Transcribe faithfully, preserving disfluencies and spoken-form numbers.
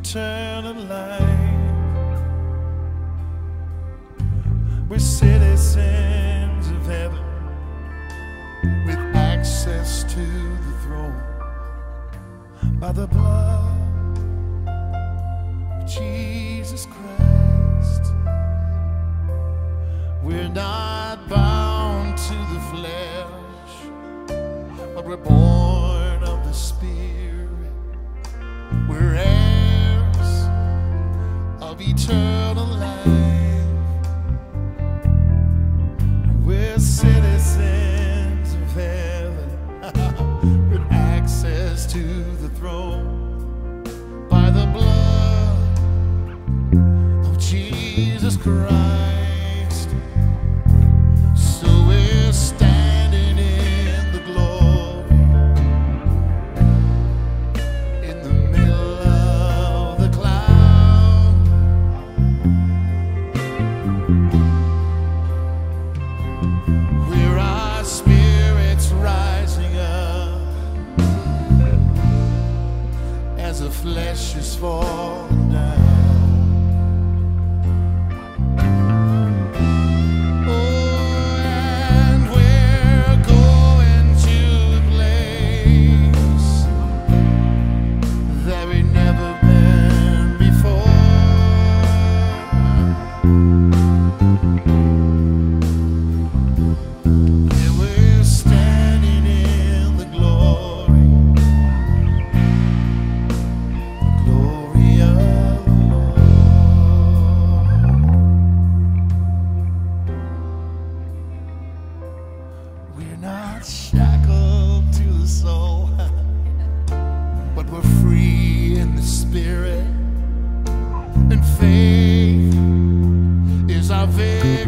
eternal life. We're citizens of heaven with access to the throne by the blood of Jesus Christ. We're not bound to the flesh, but we're born of the Spirit. We're heirs of eternal life. We're citizens of heaven with access to the throne by the blood of Jesus Christ. So we're standing in the glory, in the middle of the cloud. We're our spirits rising up as the flesh is falling down. We're not shackled to the soul, but we're free in the spirit, and faith is our victory.